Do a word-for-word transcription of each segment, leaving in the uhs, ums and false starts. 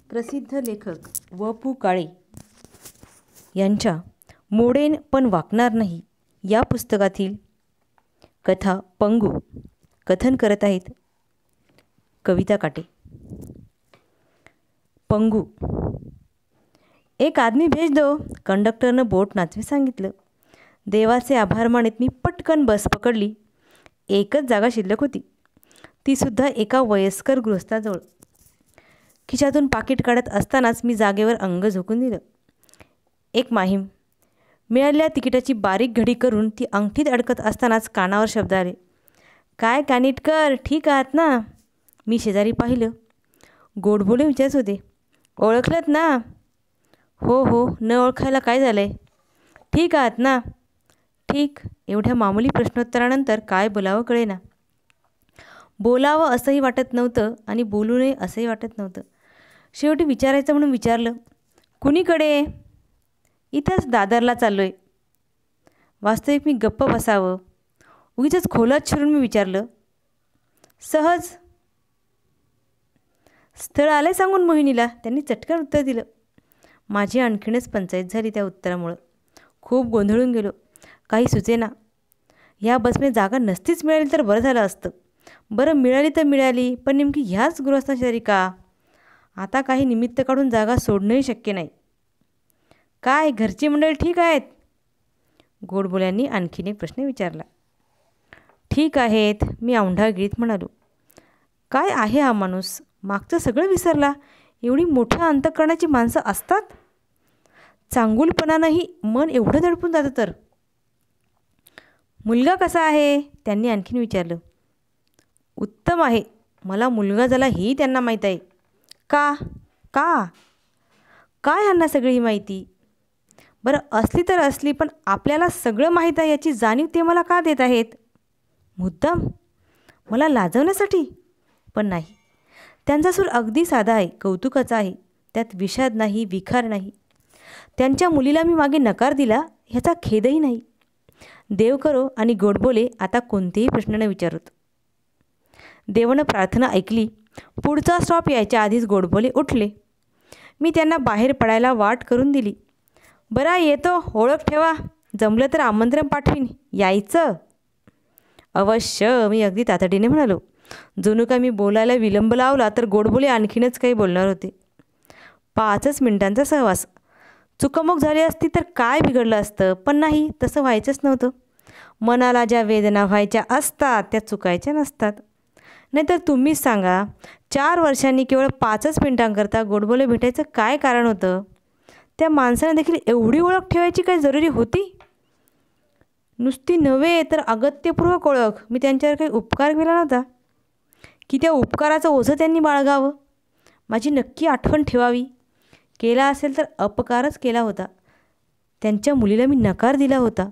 प्रसिद्ध लेखक व पु काळे यांच्या मोडेन पण वाकणार नाही या पुस्तकातील कथा पंगू कथन करत आहेत कविता काटे। पंगू। एक आदमी भेज दो, कंडक्टरनं बोट नाचवे सांगितलं। देवाचे आभार मानित मी पटकन बस पकडली। एकच जागा शिल्लक होती, ती सुद्धा एका वयस्कर गृहस्थाजवळ। खिशातून पाकिट काढत असतानाच मी जागेवर अंग झोकून दिलं। एक माहीम। मिळालेल्या तिकिटाची बारीक घडी करून ती अंगठीत अडकत असतानाच कानावर शब्द आले, काय कानिटकर, ठीक आहात ना? मी शेजारी पाहिलं। गोडबोले विचारत होते, ओळखलत ना? हो हो, न ओळखायला काय झालंय? ठीक आहात ना? ठीक। एवढ्या मामूली प्रश्नोत्तरानंतर काय बोलावं कळेना। बोलावं असंही वाटत नव्हतं आणि बोलू नये असंही वाटत नव्हतं। शेवटी विचारायचं म्हणून विचारलं, कुणीकडे? इथंच दादरला चाललोय। वास्तविक मी गप्प बसावं, उगीचच खोलात शिरून मी विचारलं, सहज? स्थळ आलंय सांगून मोहिनीला, त्यांनी चटकन उत्तर दिलं। माझी आणखीनच पंचायत झाली त्या उत्तरामुळं। खूप गोंधळून गेलो, काही सुचेना। ह्या बसमध्ये जागा नसतीच मिळाली तर बरं झालं असतं। बरं मिळाली तर मिळाली, पण नेमकी ह्याच गृहस्थाशेजारी का? आता काही निमित्त काढून जागा सोडणंही शक्य नाही। काय घरची मंडळी ठीक आहेत? गोडबोल्यांनी आणखीन एक प्रश्न विचारला। ठीक आहेत, मी औंढागिरीत म्हणालो। काय आहे हा माणूस, मागचं सगळं विसरला। एवढी मोठ्या अंतःकरणाची माणसं असतात? चांगुलपणानंही मन एवढं दडपून जातं तर? मुलगा कसा आहे? त्यांनी आणखीन विचारलं। उत्तम आहे। मला मुलगा झाला हेही त्यांना माहीत आहे। का? का? काय ह्यांना सगळी ही माहिती? बरं असली तर असली, पण आपल्याला सगळं माहीत आहे याची जाणीव ते मला का देत आहेत? मुद्दाम? मला लाजवण्यासाठी? पण नाही, त्यांचा सूर अगदी साधा आहे, कौतुकाचा आहे। त्यात विषाद नाही, विखार नाही। त्यांच्या मुलीला मी मागे नकार दिला ह्याचा खेदही नाही। देव करो आणि गोडबोले आता कोणतेही प्रश्न न विचारत। देवानं प्रार्थना ऐकली। पुढचा स्टॉप यायच्या आधीच गोडबोले उठले। मी त्यांना बाहेर पडायला वाट करून दिली। बरा येतो, ओळख ठेवा, जमलं तर आमंत्रण पाठवीन, यायचं? अवश्य, मी अगदी तातडीने म्हणालो। जणू का मी बोलायला विलंब लावला तर गोडबोले आणखीनच काही बोलणार होते। पाचच मिनिटांचा सहवास, चुकमक झाली असती तर काय बिघडलं असतं? पण नाही, तसं व्हायचंच नव्हतं। मनाला ज्या वेदना व्हायच्या असतात त्या चुकायच्या नसतात। नाहीतर तुम्हीच सांगा, चार वर्षांनी केवळ पाचच मिनिटांकरता गोडबोले भेटायचं काय कारण होतं? त्या माणसाने देखील एवढी ओळख ठेवायची काय जरुरी होती? नुसती नव्हे तर अगत्यपूर्वक ओळख। मी त्यांच्यावर काही उपकार केला नव्हता की त्या उपकाराचं ओझं त्यांनी बाळगावं? माझी नक्की आठवण ठेवावी। केला असेल तर अपकारच केला होता। त्यांच्या मुलीला मी नकार दिला होता।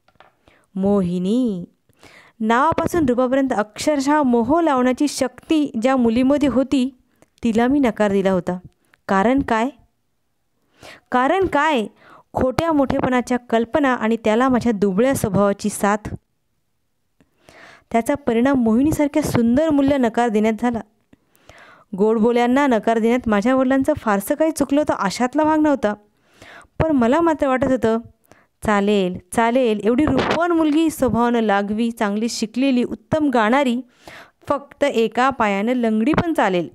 मोहिनी, नावापासून रूपापर्यंत अक्षरशः मोह लावण्याची शक्ती ज्या मुलीमध्ये होती तिला मी नकार दिला होता। कारण काय? कारण काय? खोट्या मोठेपणाच्या कल्पना आणि त्याला माझ्या दुबळ्या स्वभावाची साथ। त्याचा परिणाम मोहिनीसारख्या सुंदर मूल्य नकार देण्यात झाला। गोडबोल्यांना नकार देण्यात माझ्या वडिलांचं फारसं काही चुकलं होतं अशातला भाग नव्हता। पण मला मात्र वाटत होतं, चालेल चालेल, एवढी रूपवान मुलगी, स्वभावानं लागवी, चांगली शिकलेली, उत्तम गाणारी, फक्त एका पायानं लंगडी पण चालेल।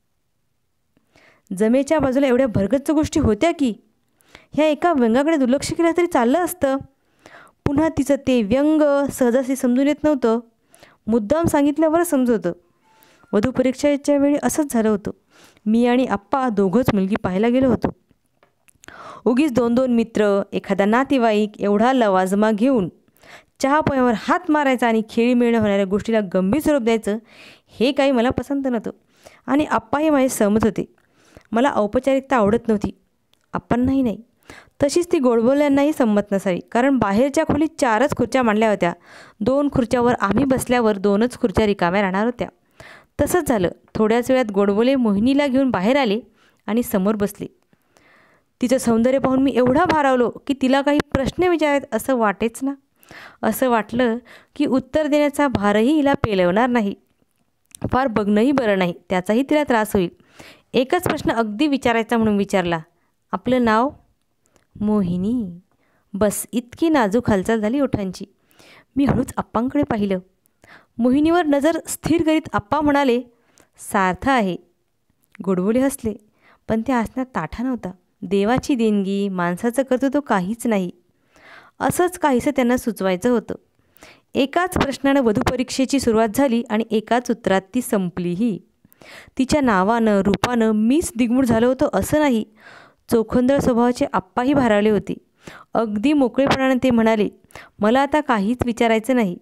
जमेच्या बाजूला एवढ्या भरगच्च गोष्टी होत्या की ह्या एका व्यंगाकडे दुर्लक्ष केलं तरी चाललं असतं। पुन्हा तिचं ते व्यंग सहजासहजी समजून येत नव्हतं, मुद्दाम सांगितल्यावरच समजत होतं। वधू परीक्षेच्या वेळी असंच झालं होतं। मी आणि आप्पा दोघंच मुलगी पाहायला गेलो होतो। उगीच दोन दोन मित्र, एखादा नातेवाईक एवढा लवाजमा घेऊन चहापोह्यावर हात मारायचा आणि खेळी मिळणं होणाऱ्या गोष्टीला गंभीर स्वरूप द्यायचं, हे काही मला पसंत नव्हतं। आणि आप्पाही माझे सहमत होते। मला औपचारिकता आवडत नव्हती, आप्पांनाही नाही, तशीच ती गोडबोल्यांनाही संमत नसावी। कारण बाहेरच्या खोलीत चारच खुर्च्या मांडल्या होत्या। दोन खुर्च्यावर आम्ही बसल्यावर दोनच खुर्च्या रिकाम्या राहणार होत्या। तसंच झालं। थोड्याच वेळात गोडबोले मोहिनीला घेऊन बाहेर आले आणि समोर बसले। तिचं सौंदर्य पाहून मी एवढा भारावलो की तिला काही प्रश्न विचारायत असं वाटेच ना। असं वाटलं की उत्तर देण्याचा भारही हिला पेलवणार नाही, फार बघणंही बरं नाही, त्याचाही तिला त्रास होईल। एकच प्रश्न अगदी विचारायचा म्हणून विचारला, आपलं नाव? मोहिनी. बस इतकी नाजूक हालचाल झाली ओठांची. मी हळूच आप्पांकडे पाहिलं. मोहिनीवर नजर स्थिर करीत आप्पा म्हणाले, सार्थ आहे. गोडबोले हसले, पण त्या हसण्यात ताठा नव्हता. देवाची देणगी, माणसाचं कर्तृत्व काहीच नाही, असंच काहीसं त्यांना सुचवायचं होतं. एकाच प्रश्नानं वधूपरीक्षेची सुरुवात झाली आणि एकाच उत्तरात ती संपलीही. तिच्या नावानं रूपानं मीच दिग्मूढ झालो होतो असं नाही, चोखंदळ स्वभावाचे आप्पाही भारावले होते. अगदी मोकळेपणाने ते म्हणाले, मला आता काहीच विचारायचं नाही.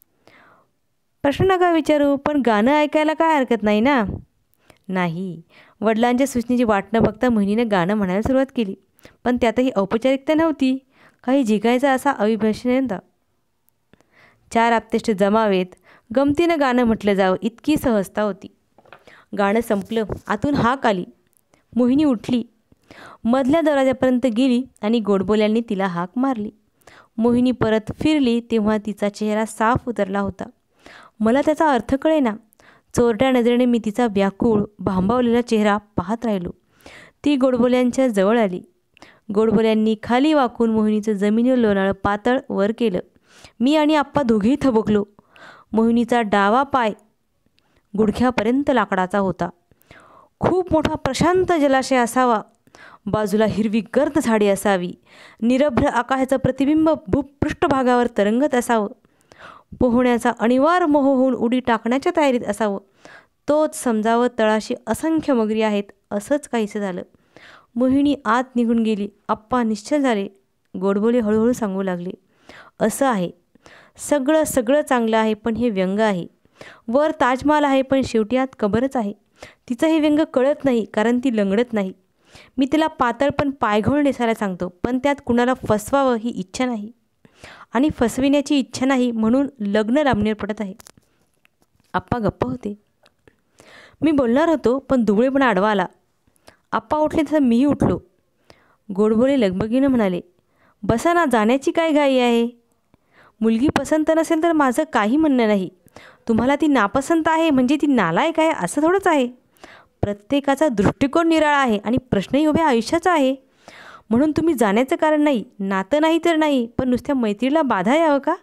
प्रश्न नका विचारू, पण गाणं ऐकायला काय हरकत नाही ना? नाही. वडिलांच्या सूचनेची वाट न बघता मोहिनीनं गाणं म्हणायला सुरुवात केली, पण त्यातही औपचारिकता नव्हती, काही जिंकायचा असा अविभाषण होता. चार आपतेष्ट जमावेत, गमतीनं गाणं म्हटलं जावं इतकी सहजता होती. गाणं संपलं. आतून हाक आली. मोहिनी उठली, मधल्या दरवाजापर्यंत गेली आणि गोडबोल्यांनी तिला हाक मारली. मोहिनी परत फिरली तेव्हा तिचा चेहरा साफ उतरला होता. मला त्याचा अर्थ कळेना. चोरट्या नजरेने मी तिचा व्याकुळ भांबावलेला चेहरा पाहत राहिलो. ती गोडबोल्यांच्या जवळ आली. गोडबोल्यांनी खाली वाकून मोहिनीचं जमिनीवर लोणाळं पातळ वर केलं. मी आणि आप्पा दोघेही थबकलो. मोहिनीचा डावा पाय गुडघ्यापर्यंत लाकडाचा होता. खूप मोठा प्रशांत जलाशय असावा, बाजूला हिरवी गर्द झाडे असावी, निरभ्र आकाशाचं प्रतिबिंब भूपृष्ठभागावर तरंगत असावं, पोहण्याचा अनिवार्य मोह होऊन उडी टाकण्याच्या तयारीत असावं. तोच समजावं तळाशी असंख्य मगरी आहेत. असंच काहीसं झालं. मोहिनी आत निघून गेली. आप्पा निश्चल झाले. गोडबोले हळूहळू सांगू लागले, असं आहे, सगळं सगळं चांगलं आहे, पण हे व्यंग आहे. वर ताजमहाल आहे, पण शेवटी आत कबरच आहे. तिचं हे व्यंग कळत नाही, कारण ती लंगडत नाही. मी तिला पातळ पण पायघोळ नेसायला सांगतो, पण त्यात कुणाला फसवावं ही इच्छा नाही आणि फसविण्याची इच्छा नाही, म्हणून लग्न लांबणीवर पडत आहे. आप्पा गप्प होते. मी बोलणार होतो, पण दुबळेपणा आडवा आला. आप्पा उठले तसं मीही उठलो. गोडबोले लगबगीनं म्हणाले, बसा ना, जाण्याची काय घाई आहे? मुलगी पसंत नसेल तर माझं काही म्हणणं नाही. तुम्हाला ती नापसंत आहे म्हणजे ती नालायक आहे असं थोडंच आहे. प्रत्येकाचा दृष्टिकोन निराळा आहे आणि प्रश्नही उभ्या आयुष्याचा आहे. म्हणून तुम्ही जाण्याचं कारण नाही, नातं नाही तर नाही, पण नुसत्या मैत्रीला बाधा यावं का?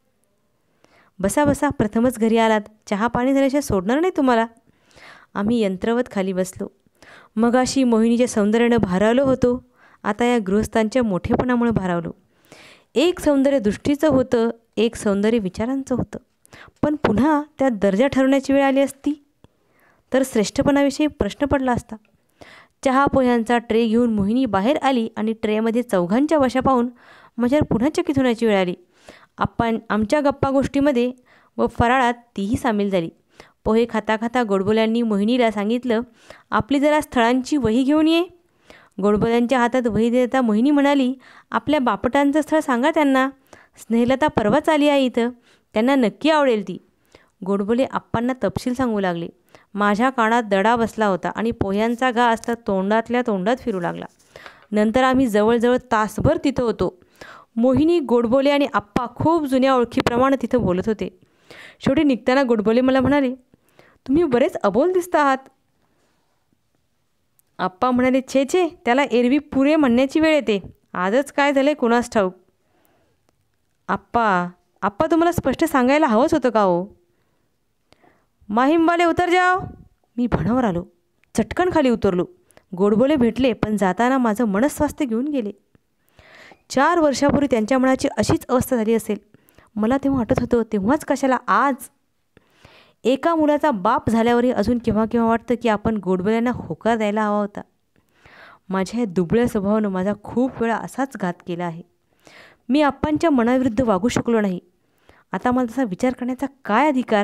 बसा बसा, प्रथमच घरी आलात, चहा पाणी झाल्याशिवाय सोडणार नाही तुम्हाला. आम्ही यंत्रवत खाली बसलो. मगाशी मोहिनीच्या सौंदर्यानं भारावलो होतो, आता या गृहस्थांच्या मोठेपणामुळे भारावलो. एक सौंदर्य दृष्टीचं होतं, एक सौंदर्य विचारांचं होतं. पण पुन्हा त्यात दर्जा ठरवण्याची वेळ आली असती तर श्रेष्ठपणाविषयी प्रश्न पडला असता. चहा पोह्यांचा ट्रे घेऊन मोहिनी बाहेर आली आणि ट्रेमध्ये चौघांच्या वशा पाहून माझ्यावर पुन्हा चकित होण्याची वेळ आली. आपण आमच्या गप्पा गोष्टीमध्ये व फराळात तीही सामील झाली. पोहे खाता खाता गोडबोल्यांनी मोहिनीला सांगितलं, आपली जरा स्थळांची वही घेऊन ये. गोडबोल्यांच्या हातात वही देता मोहिनी म्हणाली, आपल्या बापटांचं स्थळ सांगा त्यांना. स्नेहलता परवाच आली आहे इथं, त्यांना नक्की आवडेल ती. गोडबोले आप्पांना तपशील सांगू लागले. माझ्या कानात दडा बसला होता आणि पोह्यांचा घास तर तोंडातल्या तोंडात फिरू लागला. नंतर आम्ही जवळजवळ तासभर तिथं होतो. मोहिनी, गोडबोले आणि आप्पा खूप जुन्या ओळखीप्रमाणे तिथं बोलत होते. शेवटी निघताना गोडबोले मला म्हणाले, तुम्ही बरेच अबोल दिसता आहात. आप्पा म्हणाले, छे छे, त्याला एरवी पुरे म्हणण्याची वेळ येते. आजच काय झालंय कुणास ठाऊक. आप्पा आप्पा तुम्हाला स्पष्ट सांगायला हवंच होतं का हो? माहीमवाले उतर जाओ. मी भणावर आलो. चटकन खाली उतरलो. गोडबोले भेटले, पण जाताना माझं मनस्वास्थ्य घेऊन गेले. चार वर्षापूर्वी त्यांच्या मनाची अशीच अवस्था झाली असेल. मला तेव्हा वाटत होतं, तेव्हाच कशाला आज? एका मुलाचा बाप झाल्यावरही अजून केव्हा केव्हा वाटतं की आपण गोडबोल्यांना होकार द्यायला हवा होता. माझ्या या दुबळ्या स्वभावानं माझा खूप वेळा असाच घात केला आहे. मी आप्पांच्या मनाविरुद्ध वागू शकलो नाही. आता मला तसा विचार करण्याचा काय अधिकार?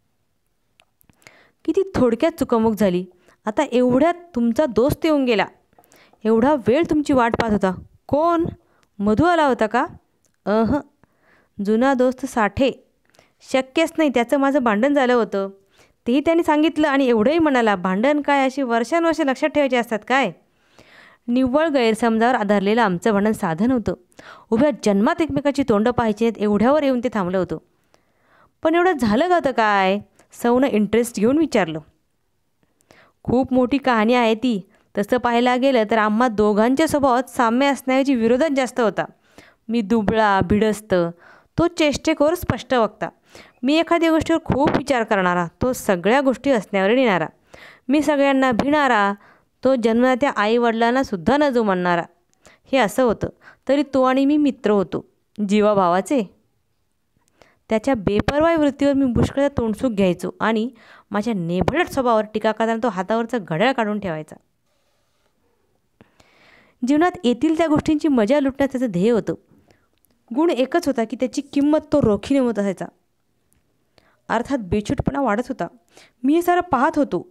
किती थोडक्यात चुकामुक झाली. आता एवढ्यात तुमचा दोस्त येऊन गेला. एवढा वेळ तुमची वाट पाहत होता. कोण? मधू आला होता का? अह, जुना दोस्त साठे. शक्यच नाही, त्याचं माझं भांडण झालं होतं. तेही त्यांनी सांगितलं आणि एवढंही म्हणाला. भांडण काय अशी वर्षानुवर्ष लक्षात ठेवायची असतात काय? निव्वळ गैरसमजावर आधारलेलं आमचं भांडण साधं नव्हतं. उभ्या जन्मात एकमेकाची तोंडं पाहायची आहेत एवढ्यावर येऊन ते थांबलं होतं. पण एवढं झालं का होतं काय? सौनं इंटरेस्ट घेऊन विचारलं. खूप मोठी कहाणी आहे ती. तसं पाहायला गेलं तर आम्हा दोघांच्या स्वभावात साम्य असण्याऐवजी विरोधच जास्त होता. मी दुबळा, भिडस्त, तो चेष्टेखोर स्पष्ट वक्ता. मी एखाद्या गोष्टीवर खूप विचार करणारा, तो सगळ्या गोष्टी असण्यावर नेणारा. मी सगळ्यांना भिणारा, तो जन्मदात्या आईवडिलांना सुद्धा न जुमानणारा. हे असं होतं तरी तो आणि मी मित्र होतो, जीवाभावाचे. त्याच्या बेपर्वाई वृत्तीवर मी पुष्कळ तोंडसूक घ्यायचो आणि माझ्या नेभळट स्वभावावर टीका करताना तो हातावरचं घड्याळ काढून ठेवायचा. जीवनात येतील त्या गोष्टींची मजा लुटण्यात त्याचं ध्येय होतं. गुण एकच होता की त्याची किंमत तो रोखीने होत असायचा. अर्थात बेछूटपणा वाढत होता. मी हे सारं पाहत होतो,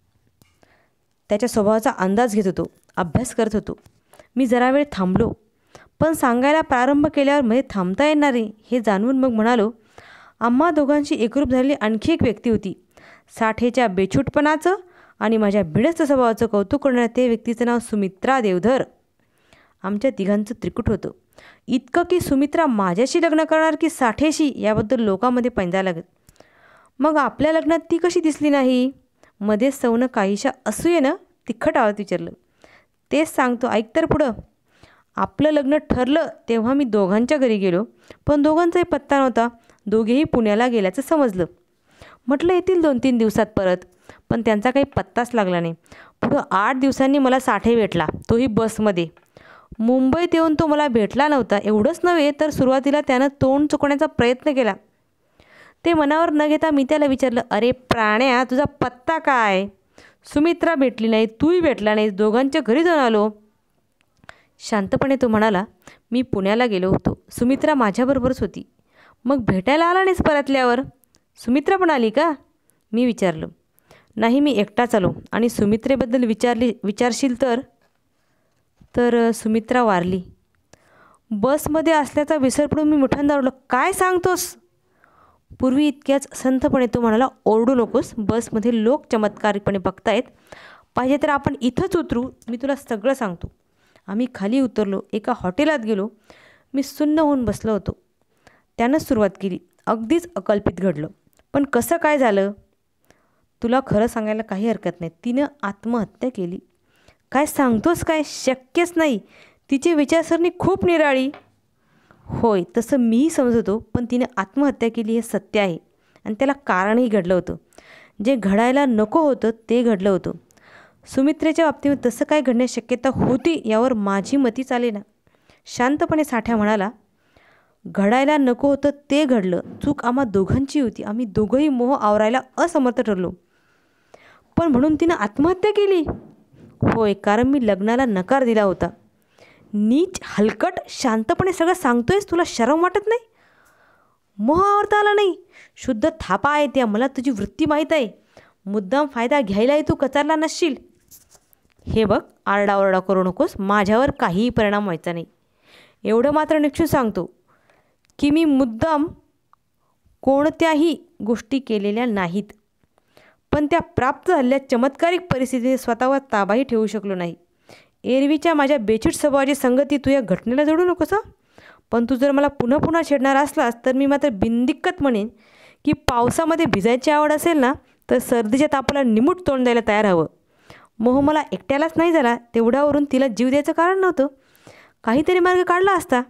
त्याच्या स्वभावाचा अंदाज घेत होतो, अभ्यास करत होतो. मी जरा वेळ थांबलो, पण सांगायला प्रारंभ केल्यावर मध्ये थांबता येणार नाही हे जाणून मग म्हणालो, आम्हा दोघांशी एकरूप झालेली आणखी एक व्यक्ती होती. साठेच्या बेछूटपणाचं आणि माझ्या भिडस्त स्वभावाचं कौतुक करणाऱ्या ते व्यक्तीचं नाव सुमित्रा देवधर. आमच्या तिघांचं त्रिकूट होतं. इतकं की सुमित्रा माझ्याशी लग्न करणार की साठेशी याबद्दल लोकांमध्ये पैंजा लागत. मग आपल्या लग्नात ती कशी दिसली नाही? मध्येच सौनं काहीशा असूयेनं तिखट आवाज विचारलं. तेच सांगतो, ऐक तर पुढं. आपलं लग्न ठरलं तेव्हा मी दोघांच्या घरी गेलो, पण दोघांचाही पत्ता नव्हता. दोघेही पुण्याला गेल्याचं समजलं. म्हटलं येतील दोन तीन दिवसात परत, पण त्यांचा काही पत्ताच लागला नाही. पुढं आठ दिवसांनी मला साठे भेटला, तोही बसमध्ये. मुंबईत येऊन तो मला भेटला नव्हता. एवढंच नव्हे तर सुरुवातीला त्यानं तोंड चुकवण्याचा प्रयत्न केला. ते मनावर न घेता मी त्याला विचारलं, अरे प्राण्या, तुझा पत्ता काय? सुमित्रा भेटली नाही, तूही भेटला नाही, दोघांच्या घरी जाऊन आलो. शांतपणे तो म्हणाला, मी पुण्याला गेलो होतो, सुमित्रा माझ्याबरोबरच होती. मग भेटायला आला नाहीस परतल्यावर? सुमित्रा पण आली का? मी विचारलं. नाही, मी एकटाच आलो. आणि सुमित्रेबद्दल विचारली विचारशील तर तर सुमित्रा वारली. बसमध्ये असल्याचा विसर पडून मी मुठांदा ओरडलो, काय सांगतोस? पूर्वी इतक्याच संथपणे तो म्हणाला, ओरडू नकोस, बसमध्ये लोक चमत्कारिकपणे बघतायत. पाहिजे तर आपण इथंच उतरू, मी तुला सगळं सांगतो. आम्ही खाली उतरलो, एका हॉटेलात गेलो. मी सुन्न होऊन बसलो होतो. त्यानंच सुरुवात केली. अगदीच अकल्पित घडलं. पण कसं काय झालं? तुला खरं सांगायला काही हरकत नाही. तिनं आत्महत्या केली. काय सांगतोस काय? शक्यच नाही. तिची विचारसरणी खूप निराळी. होय, तसं मीही समजतो, पण तिने आत्महत्या केली हे सत्य आहे. आणि त्याला कारणही घडलं होतं. जे घडायला नको होतं ते घडलं होतं. सुमित्रेच्या बाबतीत तसं काय घडण्याची शक्यता होती यावर माझी मती चालेना. शांतपणे साठ्या म्हणाला, घडायला नको होतं ते घडलं. चूक आम्हा दोघांची होती. आम्ही दोघंही मोह आवरायला असमर्थ ठरलो. पण म्हणून तिनं आत्महत्या केली? होय, कारण मी लग्नाला नकार दिला होता. नीच, हलकट, शांतपणे सगळं सांगतोयस, तुला शरम वाटत नाही? मोह आवरता आला नाही? शुद्ध थापा आहे त्या. मला तुझी वृत्ती माहीत आहे. मुद्दाम फायदा घ्यायलाही तू कचारला नसशील. हे बघ, आरडाओरडा करू नकोस. माझ्यावर काहीही परिणाम व्हायचा नाही. एवढं मात्र निश्चित सांगतो की मी मुद्दाम कोणत्याही गोष्टी केलेल्या नाहीत. पण त्या प्राप्त झालेल्या चमत्कारिक परिस्थितीने स्वतःवर ताबाही ठेवू शकलो नाही. एरवीच्या माझ्या बेछूट स्वभावाची संगती तू या घटनेला जोडू नकोस. पण तू जर मला पुन्हा पुन्हा छेडणार असलास तर मी मात्र बिनदिक्कत म्हणेन की पावसामध्ये भिजायची आवड असेल ना, तर सर्दीच्या तापाला निमूट तोंड द्यायला तयार हवं. मोह मला एकट्यालाच नाही झाला, तेवढ्यावरून तिला जीव द्यायचं कारण नव्हतं. काहीतरी मार्ग काढला असता.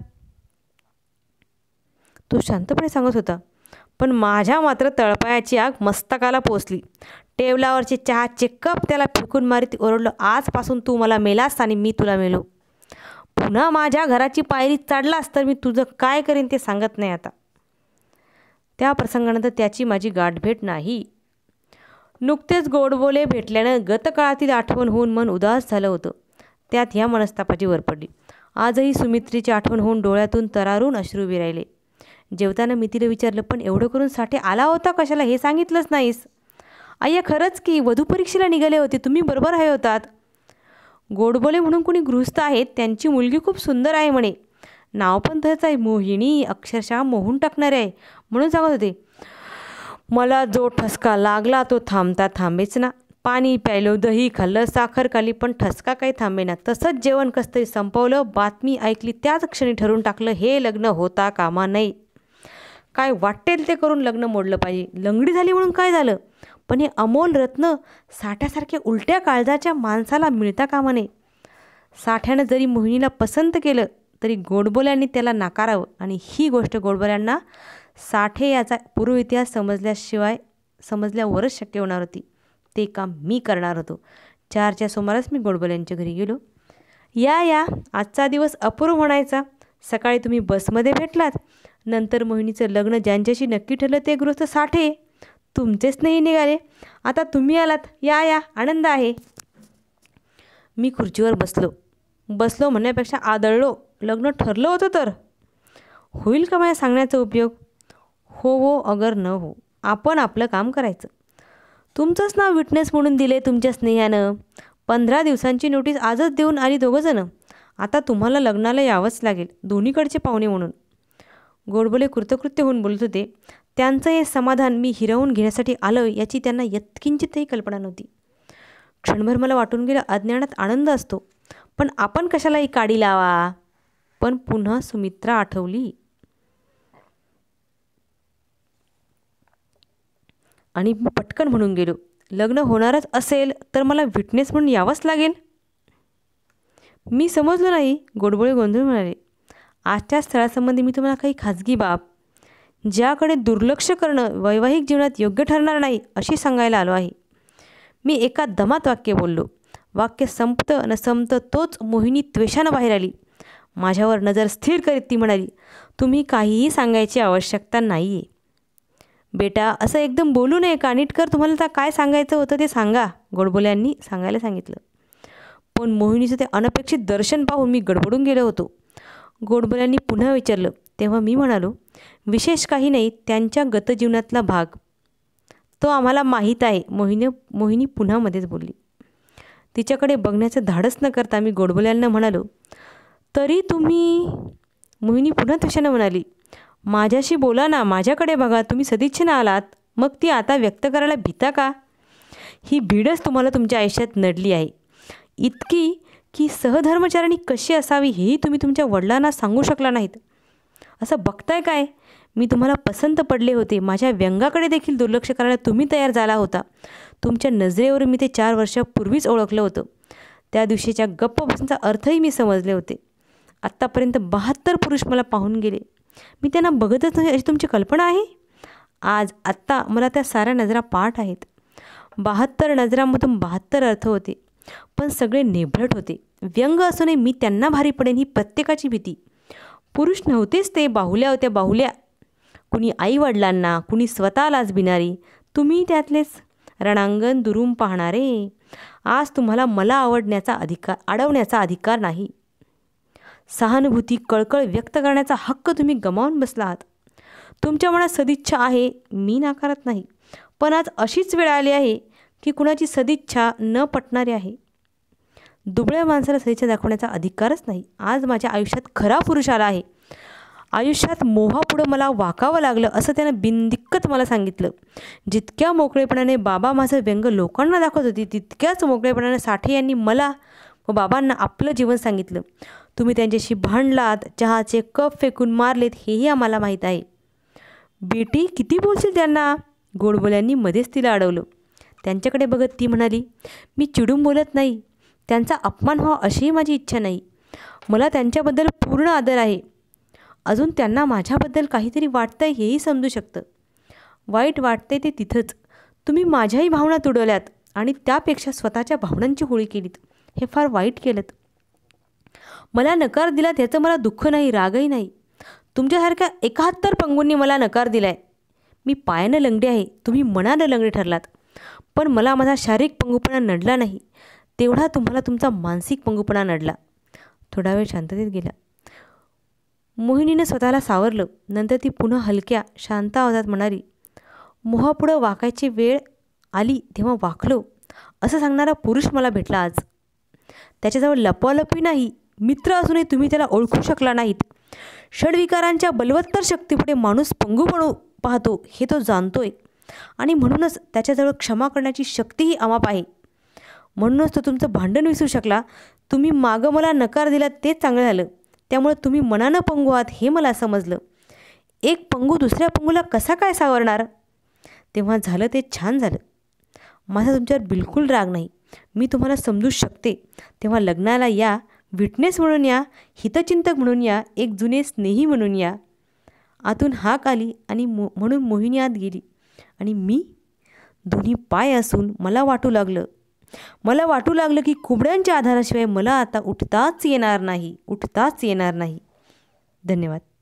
तो शांतपणे सांगत होता. पण माझ्या मात्र तळपायाची आग मस्तकाला पोचली. टेबलावरचे चहाचे कप त्याला फेकून मारीत ओरडलं, आजपासून तू मला मेलास आणि मी तुला मेलो. पुन्हा माझ्या घराची पायरी चढलास तर मी तुझं काय करीन ते सांगत नाही आता. त्या प्रसंगानंतर त्याची माझी गाठभेट नाही. नुकतेच गोडबोले भेटल्यानं गतकाळातील आठवण होऊन मन उदास झालं होतं. त्यात ह्या मनस्तापाची भर पडली. आजही सुमित्रीची आठवण होऊन डोळ्यातून तरारून अश्रू विरायले. जेवताना मी तिला विचारलं, पण एवढं करून साठे आला होता कशाला हे सांगितलंच नाहीस? आय्या, खरंच की वधू परीक्षेला निघाले होते, तुम्ही बरोबर हवे होतात. गोडबोले म्हणून कोणी गृहस्थ आहेत, त्यांची मुलगी खूप सुंदर आहे म्हणे. नाव पण तसंच आहे, मोहिनी. अक्षरशः मोहून टाकणारे आहे म्हणून सांगत होते. मला जो ठसका लागला तो थांबता थांबेच ना. पाणी प्यायलो, दही खाल्लं, साखर खाल्ली, पण ठसका काही थांबेना. तसंच जेवण कसं तरी संपवलं. बातमी ऐकली त्याच क्षणी ठरवून टाकलं, हे लग्न होता कामा नाही. काय वाटेल ते करून लग्न मोडलं पाहिजे. लंगडी झाली म्हणून काय झालं? पण हे अमोल रत्न साठ्यासारख्या उलट्या काळजाच्या माणसाला मिळता कामा नये. साठ्यानं जरी मोहिनीला पसंत केलं तरी गोडबोल्यांनी त्याला नाकारावं, आणि ही गोष्ट गोडबोल्यांना साठे याचा पूर्व इतिहास समजल्याशिवाय समजल्यावरच शक्य होणार होती. ते काम मी करणार होतो. चारच्या सुमारास मी गोडबोल्यांच्या घरी गेलो. या या आजचा दिवस अपूर्व म्हणायचा. सकाळी तुम्ही बसमध्ये भेटलात, नंतर मोहिनीचं लग्न ज्यांच्याशी नक्की ठरलं ते गृहस्थ साठे तुमचेच नाही निघाले. आता तुम्ही आलात. या या आनंद आहे. मी खुर्चीवर बसलो बसलो म्हणण्यापेक्षा आदळलो. लग्न ठरलं होतं तर होईल का माझ्या सांगण्याचा उपयोग? हो हो अगर न हो, आपण आपलं काम करायचं. तुमचंच नाव विटनेस म्हणून दिले तुमच्या स्नेहानं. पंधरा दिवसांची नोटीस आजच देऊन आली दोघंजणं. आता तुम्हाला लग्नाला यावंच लागेल, दोन्हीकडचे पाहुणे म्हणून. गोडबोले कृतकृत्य होऊन बोलत होते. त्यांचं हे समाधान मी हिरावून घेण्यासाठी आलं याची त्यांना यत्किंचितही कल्पना नव्हती. क्षणभर मला वाटून गेलं अज्ञानात आनंद असतो, पण आपण कशाला ही काडी लावा. पण पुन्हा सुमित्रा आठवली आणि मी पटकन म्हणून गेलो, लग्न होणारच असेल तर मला विटनेस म्हणून यावंच लागेल. मी समजलो नाही. गोडबोळे गोंधळ म्हणाले, आजच्या स्थळासंबंधी मी तुम्हाला काही खाजगी बाब ज्याकडे दुर्लक्ष करणं वैवाहिक जीवनात योग्य ठरणार नाही अशी सांगायला आलो आहे. मी एका दमात वाक्य बोललो. वाक्य संपतं न संपतं तोच मोहिनी त्वेषानं बाहेर आली. माझ्यावर नजर स्थिर करीत ती म्हणाली, तुम्ही काहीही सांगायची आवश्यकता नाही आहे. बेटा असं एकदम बोलू नये. कानिटकर तुम्हाला तर काय सांगायचं होतं ते सांगा, गोडबोल्यांनी सांगायला सांगितलं. पण मोहिनीचं ते अनपेक्षित दर्शन पाहून मी गडबडून गेलो होतो. गोडबोल्यांनी पुन्हा विचारलं तेव्हा मी म्हणालो, विशेष काही नाही, त्यांच्या गतजीवनातला भाग तो आम्हाला माहीत आहे. मोहिनी मोहिनी पुन्हा मध्येच बोलली. तिच्याकडे बघण्याचं धाडस न करता मी गोडबोल्यांना म्हणालो, तरी तुम्ही. मोहिनी पुन्हा त्वेषानं म्हणाली, माझ्याशी बोला ना, माझ्याकडे बघा. तुम्ही सदिच्छेनं आलात, मग ती आता व्यक्त करायला भीता का? ही भीडच तुम्हाला तुमच्या आयुष्यात नडली आहे, इतकी की सहधर्मचारिणी कशी असावी हेही तुम्ही तुमच्या वडिलांना सांगू शकला नाहीत. असं बघताय काय, मी तुम्हाला पसंत पडले होते. माझ्या व्यंगाकडे देखील दुर्लक्ष करायला तुम्ही तयार झाला होता. तुमच्या नजरेवर मी ते चार वर्षापूर्वीच ओळखलं होतं. त्या दिवशीच्या गप्प बसण्याचा अर्थही मी समजले होते. आत्तापर्यंत बहात्तर पुरुष मला पाहून गेले, मी त्यांना बघतच नाही अशी तुमची कल्पना आहे. आज आत्ता मला त्या साऱ्या नजरा पाठ आहेत. बहात्तर नजरांमधून बहात्तर अर्थ होते, पण सगळे नेभळट होते. व्यंग असूनही मी त्यांना भारी पडेन ही प्रत्येकाची भीती. पुरुष नव्हतेच ते, बाहुल्या होत्या बाहुल्या. कुणी आईवडिलांना, कुणी स्वतःलाच भिणारी. तुम्ही त्यातलेच रणांगण दुरून पाहणारे. आज तुम्हाला मला आवडण्याचा अधिकार अडवण्याचा अधिकार नाही. सहानुभूती कळकळ व्यक्त करण्याचा हक्क तुम्ही गमावून बसला आहात. तुमच्या मनात सदिच्छा आहे, मी नाकारत नाही, पण आज अशीच वेळ आली आहे की कुणाची सदिच्छा न पटणारी आहे. दुबळ्या माणसाला सदिच्छा दाखवण्याचा अधिकारच नाही. आज माझ्या आयुष्यात खरा पुरुष आला आहे. आयुष्यात मोहापुढं मला वाकावं लागलं असं त्यानं बिनदिक्कत मला सांगितलं. जितक्या मोकळेपणाने बाबा माझं व्यंग लोकांना दाखवत होती, तितक्याच मोकळेपणाने साठे यांनी मला व बाबांना आपलं जीवन सांगितलं. तुम्ही त्यांच्याशी भांडलात, चहाचे कप फेकून मारलेत, हेही आम्हाला माहीत आहे. बेटी किती बोलशील त्यांना, गोडबोल्यांनी मध्येच तिला अडवलं. त्यांच्याकडे बघत ती म्हणाली, मी चिडून बोलत नाही. त्यांचा अपमान व्हावा अशीही माझी इच्छा नाही. मला त्यांच्याबद्दल पूर्ण आदर आहे. अजून त्यांना माझ्याबद्दल काहीतरी वाटतंय हेही समजू शकतं. वाईट वाटते ते तिथंच. तुम्ही माझ्याही भावना तुडवल्यात आणि त्यापेक्षा स्वतःच्या भावनांची होळी केलीत. हे फार वाईट केलं. मला नकार दिला त्याचं मला दुःख नाही, रागही नाही. तुमच्यासारख्या एकाहत्तर पंगूंनी मला नकार दिलाय. मी पायानं लंगडी आहे, तुम्ही मनानं लंगडी ठरलात. पण मला माझा शारीरिक पंगूपणा नडला नाही, तेवढा तुम्हाला तुमचा मानसिक पंगूपणा नडला. थोडा वेळ शांततेत गेला. मोहिनीनं स्वतःला सावरलं. नंतर ती पुन्हा हलक्या शांत आवाजात म्हणाली, मोहापुढं वाकायची वेळ आली तेव्हा वाकलो असं सांगणारा पुरुष मला भेटला आज. त्याच्याजवळ लपवालपी नाही. मित्र असूनही तुम्ही त्याला ओळखू शकला नाहीत. षडविकारांच्या बलवत्तर शक्तीपुढे माणूस पंगू बनू पाहतो हे तो जाणतोय, आणि म्हणूनच त्याच्याजवळ क्षमा करण्याची शक्तीही अमाप आहे. म्हणूनच तो तुमचं भांडण विसरू शकला. तुम्ही मागं मला नकार दिला तेच चांगलं झालं. त्यामुळे तुम्ही मनानं पंगू आहात हे मला समजलं. एक पंगू दुसऱ्या पंगूला कसा काय सावरणार? तेव्हा झालं ते छान झालं. माझा तुमच्यावर बिलकुल राग नाही. मी तुम्हाला समजू शकते. तेव्हा लग्नाला या, विटनेस म्हणून या, हितचिंतक म्हणून या, एक जुने स्नेही म्हणून या. आतून हाक आली आणि मो म्हणून मोहिनी आत गेली आणि मी दोन्ही पाय असून मला वाटू लागलं मला वाटू लागलं की कुबड्यांच्या आधाराशिवाय मला आता उठताच येणार नाही उठताच येणार नाही. धन्यवाद.